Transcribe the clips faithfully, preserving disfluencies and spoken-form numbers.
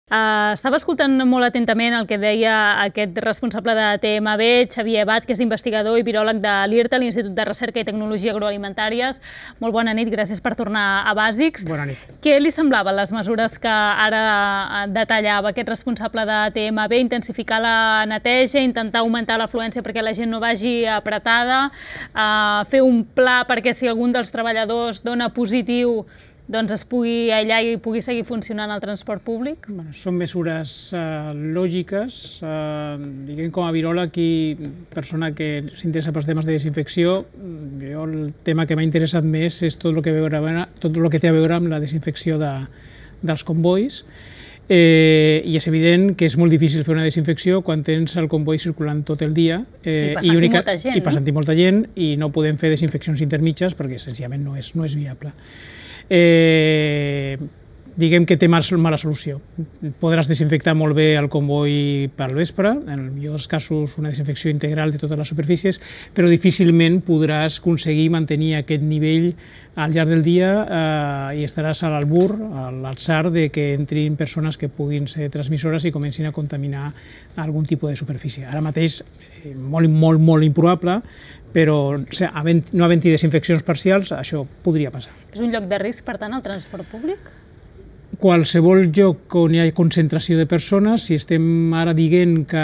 Uh, estava escoltant molt atentament el que deia aquest responsable de T M B, Xavier Abad, que és investigador i viròleg de l'I R T A, l'Institut de Recerca i Tecnologia Agroalimentàries. Molt bona nit, gràcies per tornar a Bàsics. Bona nit. Què li semblaven les mesures que ara detallava aquest responsable de T M B? Intensificar la neteja, intentar augmentar l'afluència perquè la gent no vagi apretada, uh, fer un pla perquè si algun dels treballadors dona positiu doncs es pugui aïllar i pugui seguir funcionant el transport públic? Bueno, són mesures uh, lògiques. Uh, diguem, com a viròleg i persona que s'interessa pels temes de desinfecció, jo el tema que m'ha interessat més és tot el que, veure, tot el que té a veure amb la desinfecció de, dels convois. Eh, I és evident que és molt difícil fer una desinfecció quan tens el comboi circulant tot el dia. Eh, I passant-hi única... molta gent, I passant-hi molta gent, i no podem fer desinfeccions intermitges perquè senzillament no és, no és viable. Eh, diguem que té mala solució. Podràs desinfectar molt bé el comboi pel vespre, en el millor dels casos una desinfecció integral de totes les superfícies, però difícilment podràs aconseguir mantenir aquest nivell al llarg del dia eh, i estaràs a l'albur, a l'atzar de que entrin persones que puguin ser transmissores i comencin a contaminar algun tipus de superfície. Ara mateix, eh, molt, molt, molt improbable, però o sigui, havent, no havent-hi desinfeccions parcials, això podria passar. És un lloc de risc, per tant, el transport públic? Qualsevol lloc on hi ha concentració de persones, si estem ara dient que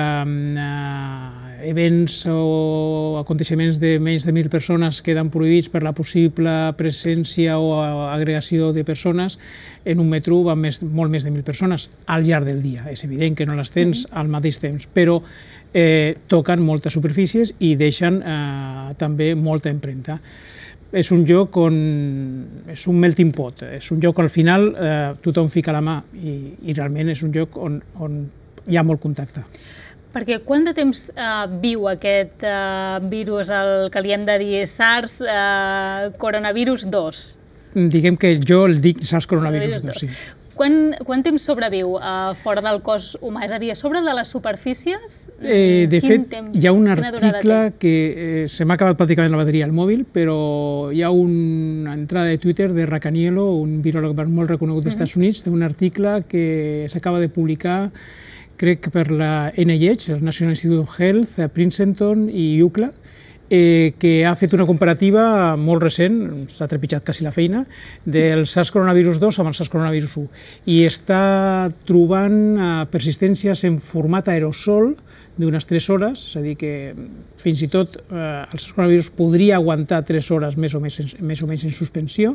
eh, events o aconteixements de menys de mil persones queden prohibits per la possible presència o agregació de persones, en un metro van més, molt més de mil persones al llarg del dia. És evident que no les tens al mateix temps, però eh, toquen moltes superfícies i deixen eh, també molta empremta. És un lloc on és un melting pot, és un lloc on al final eh, tothom fica la mà i, i realment és un lloc on, on hi ha molt contacte. Perquè quant de temps eh, viu aquest eh, virus, el que li hem de dir SARS eh, coronavirus dos? Diguem que jo el dic SARS coronavirus dos, sí. Quan, quant temps sobreviu uh, fora del cos humà? És a dir, a sobre de les superfícies? Eh, de fet, temps, hi ha un article que eh, se m'ha acabat pràcticament la bateria al mòbil, però hi ha una entrada de Twitter de Racaniello, un viròleg molt reconegut dels Estats Units, d'un article que s'acaba de publicar, crec que per la N I H, el National Institute of Health, Princeton i U C L A, Eh, que ha fet una comparativa molt recent, s'ha trepitjat quasi la feina, del SARS coronavirus dos amb el SARS coronavirus u, i està trobant eh, persistències en format aerosol d'unes tres hores, és a dir que fins i tot eh, el SARS coronavirus podria aguantar tres hores més o, més, més o menys en suspensió,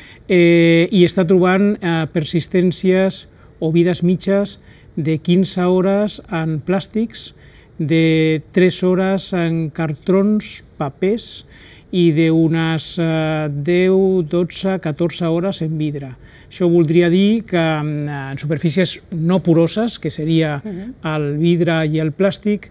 eh, i està trobant eh, persistències o vides mitges de quinze hores en plàstics, de tres hores en cartrons, papers i d'unes deu, dotze, catorze hores en vidre. Això voldria dir que en superfícies no poroses, que seria el vidre i el plàstic,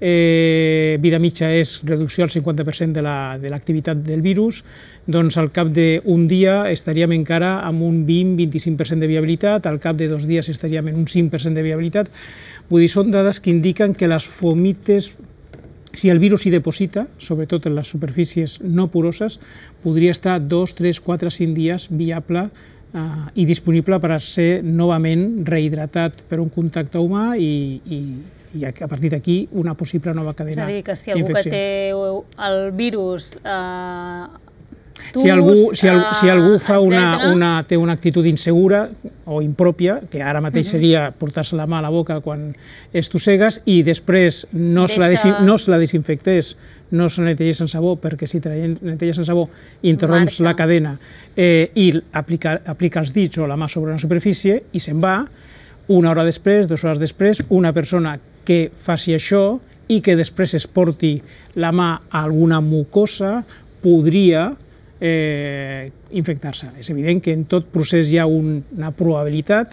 eh, vida mitja és reducció al cinquanta per cent de l'activitat del virus, doncs al cap d'un dia estaríem encara amb un vint a vint-i-cinc per cent de viabilitat, al cap de dos dies estaríem en un cinc per cent de viabilitat. Vull dir, són dades que indiquen que les fomites, si el virus s'hi deposita, sobretot en les superfícies no poroses, podria estar dos, tres, quatre, cinc dies viable eh, i disponible per a ser novament rehidratat per un contacte humà i, i, i a partir d'aquí una possible nova cadena d'infecció. És a dir, que si algú que té el virus eh, Si algú, si, al, si algú fa una, una, té una actitud insegura o impròpia, que ara mateix seria portar-se la mà a la boca quan estossegues i després no se la, desin, no se la desinfectés, no se la netegés amb sabó, perquè si te la neteges amb sabó interromps la cadena eh, i aplica, aplica els dits o la mà sobre una superfície i se'n va, una hora després, dues hores després, una persona que faci això i que després es porti la mà a alguna mucosa podria Eh, infectar-se. És evident que en tot procés hi ha un, una probabilitat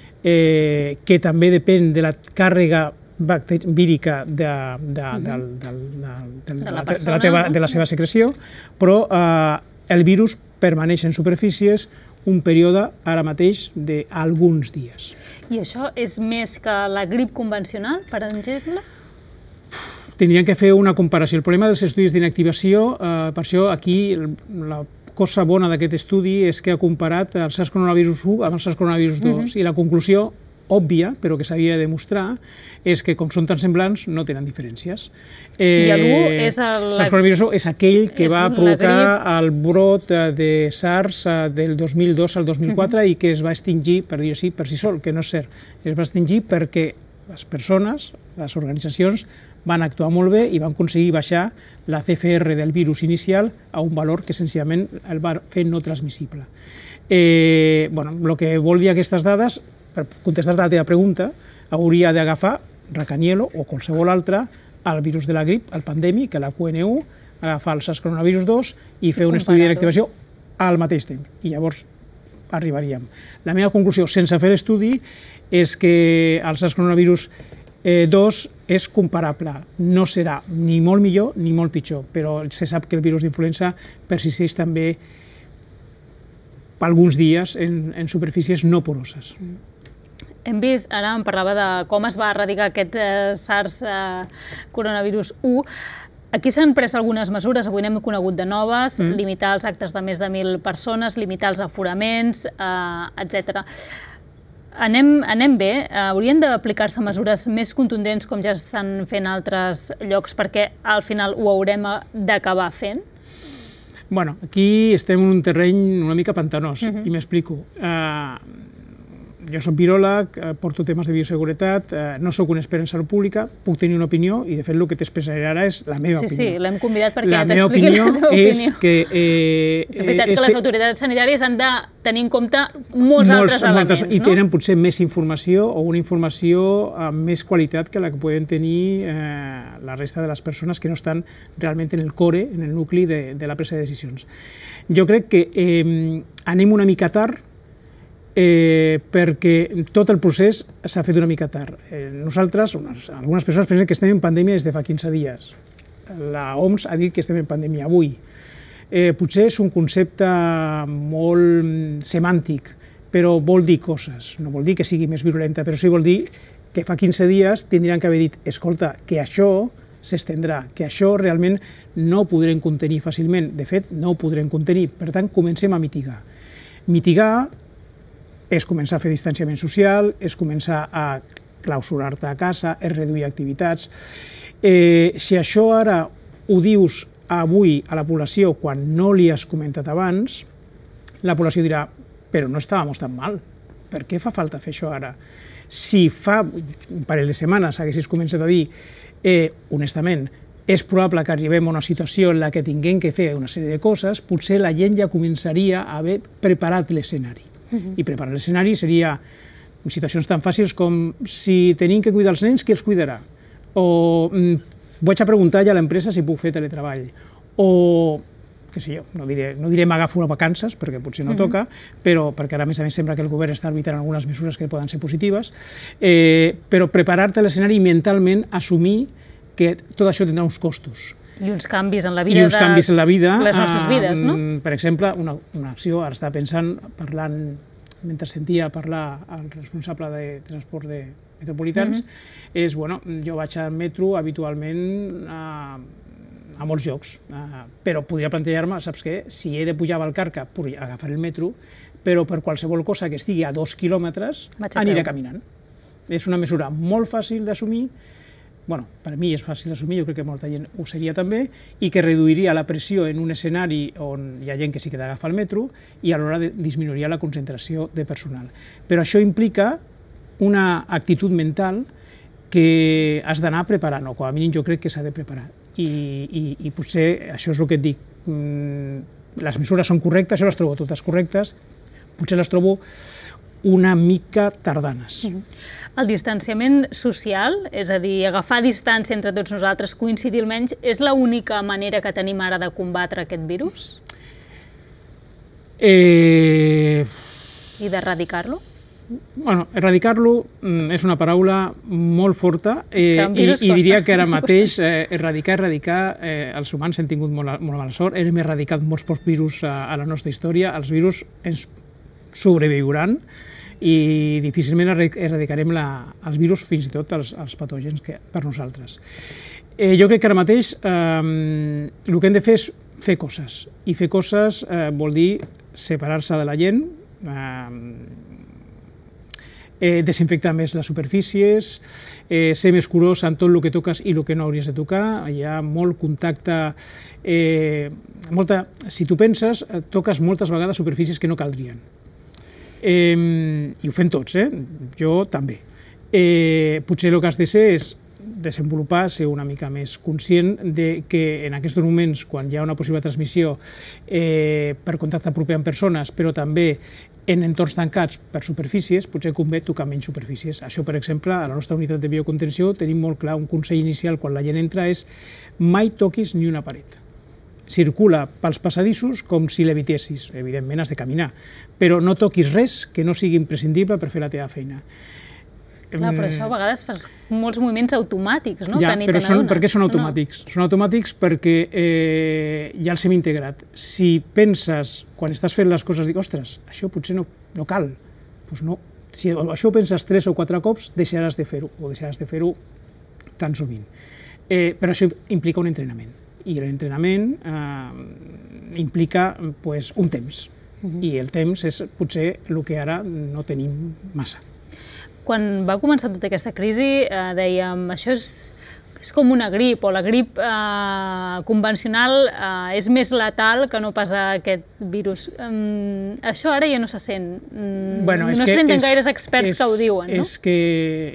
eh, que també depèn de la càrrega vírica de, de, de, de, de, de, de, la, persona, de, la teva, no? de la seva secreció, però eh, el virus permaneix en superfícies un període ara mateix d'alguns dies. I això és més que la grip convencional, per exemple? Tindrien que fer una comparació. El problema dels estudis d'inactivació, eh, per això aquí la cosa bona d'aquest estudi és que ha comparat el SARS coronavirus u amb el SARS coronavirus dos, uh-huh. i la conclusió òbvia, però que s'havia de demostrar, és que com són tan semblants no tenen diferències. Eh, I l'u és el... SARS-CoV dos és aquell que va provocar el brot de SARS del dos mil dos al dos mil quatre uh-huh. i que es va extingir, per dir-ho així, per si sol, que no és cert. Es va extingir perquè les persones, les organitzacions, van actuar molt bé i van aconseguir baixar la C F R del virus inicial a un valor que senzillament el va fer no transmissible. Eh, bueno, el que vol dir aquestes dades, per contestar la teva pregunta, hauria d'agafar Racanielo o qualsevol altre el virus de la grip, el pandèmic, la Q N U, agafar el SARS coronavirus dos i fer un estudi d'activació al mateix temps. I llavors arribaríem. La meva conclusió, sense fer l'estudi, és que el SARS coronavirus dos és comparable. No serà ni molt millor ni molt pitjor, però se sap que el virus d'influenza persisteix també alguns dies en, en superfícies no poroses. Hem vist, ara em parlava de com es va erradicar aquest eh, SARS eh, coronavirus u. Aquí s'han pres algunes mesures, avui n'hem conegut de noves, mm. limitar els actes de més de mil persones, limitar els aforaments, eh, etcètera. Anem, anem bé? Haurien d'aplicar-se mesures més contundents com ja estan fent altres llocs perquè al final ho haurem d'acabar fent? Bueno, aquí estem en un terreny una mica pantanós, uh-huh. i m'explico. Uh, jo soc viròleg, porto temes de bioseguretat, uh, no soc un expert en salut pública, puc tenir una opinió i, de fet, el que t'expressaré ara és la meva sí, opinió. Sí, sí, l'hem convidat perquè la t'expliqui la seva opinió. La meva opinió és que... Eh, és veritat este... que les autoritats sanitàries han de tenir en compte molts, molts altres elements, moltes, no? I tenen potser més informació o una informació amb més qualitat que la que poden tenir eh, la resta de les persones que no estan realment en el core, en el nucli de, de la presa de decisions. Jo crec que eh, anem una mica tard eh, perquè tot el procés s'ha fet una mica tard. Eh, nosaltres, unes, algunes persones pensen que estem en pandèmia des de fa quinze dies. La O M S ha dit que estem en pandèmia avui. Eh, potser és un concepte molt semàntic, però vol dir coses. No vol dir que sigui més virulenta, però sí vol dir que fa quinze dies tindrien que haver dit escolta, que això s'estendrà, que això realment no ho podrem contenir fàcilment. De fet, no ho podrem contenir. Per tant, comencem a mitigar. Mitigar és començar a fer distanciament social, és començar a clausurar-te a casa, és reduir activitats. Eh, si això ara ho dius avui a la població quan no li has comentat abans, la població dirà, però no estàvem tan mal, per què fa falta fer això ara? Si fa un parell de setmanes haguessis començat a dir, eh, honestament, és probable que arribem a una situació en la que tinguem que fer una sèrie de coses, potser la gent ja començaria a haver preparat l'escenari. Uh-huh. I preparar l'escenari seria situacions tan fàcils com si tenim que cuidar els nens, qui els cuidarà? O mm, vaig a preguntar ja a l'empresa si puc fer teletreball. O, què sé jo, no diré, no diré m'agafo una vacances, perquè potser no uh-huh. toca, però perquè ara, a més a més, sembla que el govern està arbitrant algunes mesures que poden ser positives, eh, però preparar-te l'escenari i mentalment assumir que tot això tindrà uns costos. I uns canvis en la vida, I uns canvis en la vida, de les nostres vides, no? Per exemple, una, una acció, ara estava pensant, parlant, mentre sentia parlar el responsable de transport de metropolitans, uh-huh. és, bueno, jo vaig al metro habitualment a, a molts llocs, a, però podria plantejar-me, saps què? Si he de pujar a Valcarca, agafar el metro, però per qualsevol cosa que estigui a dos quilòmetres, aniré caminant. És una mesura molt fàcil d'assumir, bueno, per mi és fàcil d'assumir, jo crec que molta gent ho seria també, i que reduiria la pressió en un escenari on hi ha gent que sí que ha d'agafar el metro i alhora disminuiria la concentració de personal. Però això implica una actitud mental que has d'anar preparant, o com a mínim jo crec que s'ha de preparar. I, i, i potser això és el que et dic, les mesures són correctes, jo les trobo totes correctes, potser les trobo una mica tardanes. El distanciament social, és a dir, agafar distància entre tots nosaltres, coincidir almenys, és l'única manera que tenim ara de combatre aquest virus? Eh... I d'erradicar-lo? Bueno, erradicar-lo és una paraula molt forta eh, i, i diria que ara mateix eh, erradicar, erradicar, eh, els humans hem tingut molt, molt mala sort, hem erradicat molts pocs virus a, a la nostra història, els virus ens sobreviuran i difícilment erradicarem la, els virus, fins i tot els, els patògens que, per nosaltres. Eh, jo crec que ara mateix eh, el que hem de fer és fer coses, i fer coses eh, vol dir separar-se de la gent, eh, eh, desinfectar més les superfícies, eh, ser més curós en tot el que toques i el que no hauries de tocar. Hi ha molt contacte, eh, molta, si tu penses, toques moltes vegades superfícies que no caldrien. Eh, I ho fem tots, eh? Jo també. Eh, potser el que has de ser és desenvolupar, ser una mica més conscient de que en aquests moments, quan hi ha una possible transmissió eh, per contacte proper amb persones, però també en entorns tancats per superfícies, potser convé tocar menys superfícies. Això, per exemple, a la nostra unitat de biocontenció tenim molt clar un consell inicial quan la gent entra és mai toquis ni una paret. Circula pels passadissos com si l'evitessis. Evidentment has de caminar, però no toquis res que no sigui imprescindible per fer la teva feina. Clar, però això a vegades fas molts moviments automàtics, no? Ja, que ni però te són, n'adones. per què són automàtics? No. Són automàtics perquè eh, ja els hem integrat. Si penses, quan estàs fent les coses, dic, ostres, això potser no, no cal. Doncs no. Si això ho penses tres o quatre cops, deixaràs de fer-ho, o deixaràs de fer-ho tan sovint. Eh, però això implica un entrenament. I l'entrenament eh, implica pues, un temps. Uh-huh. I el temps és potser el que ara no tenim massa. Quan va començar tota aquesta crisi, eh, dèiem, això és, és com una grip, o la grip eh, convencional eh, és més letal que no pas aquest virus. Um, això ara ja no se sent. Um, bueno, no se senten gaires experts és, que ho diuen, no? És que,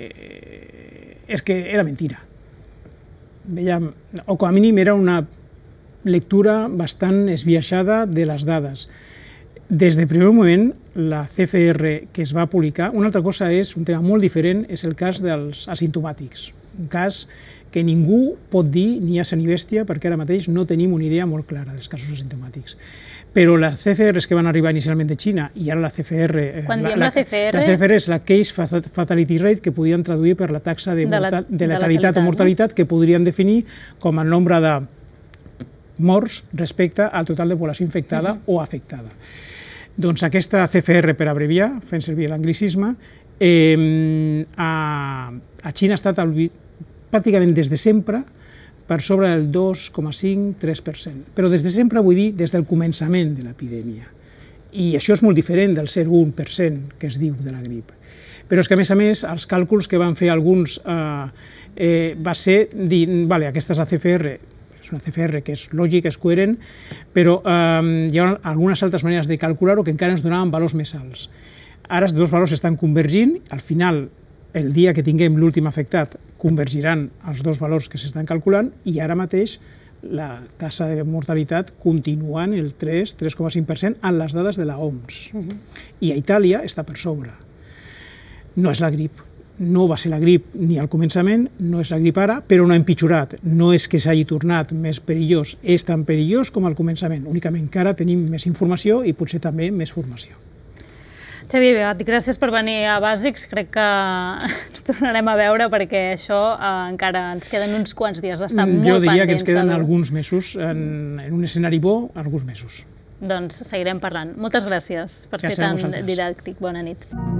és que era mentira. Veiem, o com a mínim era una lectura bastant esbiaixada de les dades. Des del primer moment, la C F R que es va publicar, una altra cosa és, un tema molt diferent, és el cas dels asimptomàtics. Un cas que ningú pot dir ni asa ni bèstia, perquè ara mateix no tenim una idea molt clara dels casos asimptomàtics. Però les C F Rs que van arribar inicialment de Xina, i ara la C F R... Quan diem la C F R... La C F R és la Case Fatality Rate, que podien traduir per la taxa de, de, la, de letalitat o mortalitat, no? Que podrien definir com el nombre de morts respecte al total de població infectada uh-huh. o afectada. Doncs aquesta C F R, per abreviar, fent servir l'anglicisme, eh, a, a Xina ha estat el, pràcticament des de sempre per sobre del dos coma cinc a tres per cent. Però des de sempre vull dir des del començament de l'epidèmia. I això és molt diferent del zero coma un per cent que es diu de la grip. Però és que, a més a més, els càlculs que van fer alguns eh, eh, va ser dir, vale, aquesta és la C F R, és una C F R que és lògic, és coherent, però eh, hi ha algunes altres maneres de calcular-ho que encara ens donaven valors més alts. Ara els dos valors estan convergint, al final, el dia que tinguem l'últim afectat, convergiran els dos valors que s'estan calculant i ara mateix la tassa de mortalitat continua en el tres a tres coma cinc per cent en les dades de la O M S. Uh-huh. I a Itàlia està per sobre. No és la grip. No va ser la grip ni al començament, no és la grip ara, però no ha empitjorat. No és que s'hagi tornat més perillós, és tan perillós com al començament. Únicament que ara tenim més informació i potser també més formació. Xavier Begat, gràcies per venir a Bàsics. Crec que ens tornarem a veure perquè això eh, encara ens queden uns quants dies d'estar molt pendents. Jo diria que ens queden alguns mesos, en, en un escenari bo, alguns mesos. Doncs seguirem parlant. Moltes gràcies per ser tan didàctic. Bona nit.